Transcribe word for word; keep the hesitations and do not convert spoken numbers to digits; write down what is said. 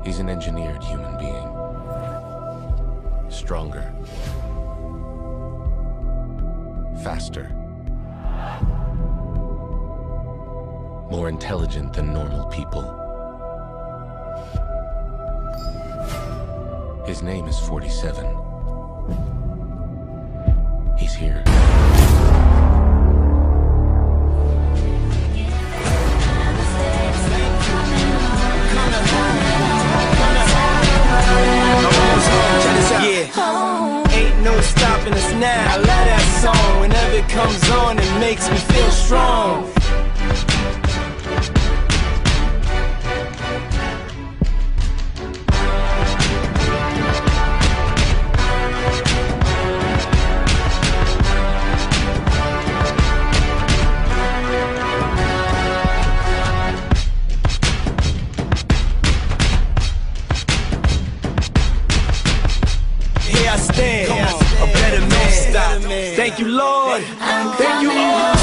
He's an engineered human being. Stronger. Faster. More intelligent than normal people. His name is forty-seven. He's here. Ain't no stopping us now. I love that song. Whenever it comes on, it makes me feel strong. Here I stand, a better man. Thank you, Lord. Thank you all.